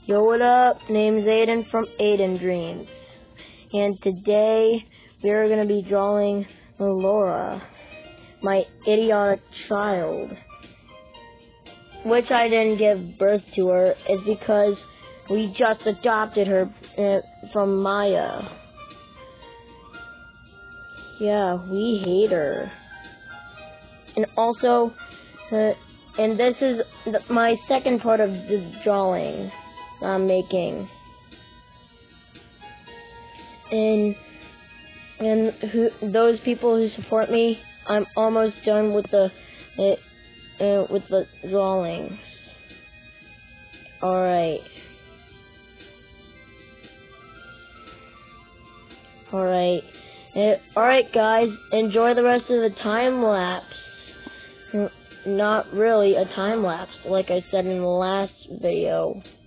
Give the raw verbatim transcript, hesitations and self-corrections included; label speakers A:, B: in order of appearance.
A: Yo, what up? Name's Aiden from Aiden Dreams. And today we are going to be drawing Laura, my idiotic child. Which I didn't give birth to her is because we just adopted her uh, from Maya. Yeah, we hate her. And also, uh, and this is the, my second part of the drawing I'm making. And and who, those people who support me, I'm almost done with the uh, uh, with the drawings. All right. All right. Uh, all right, guys. Enjoy the rest of the time lapse. Not really a time lapse, like I said in the last video.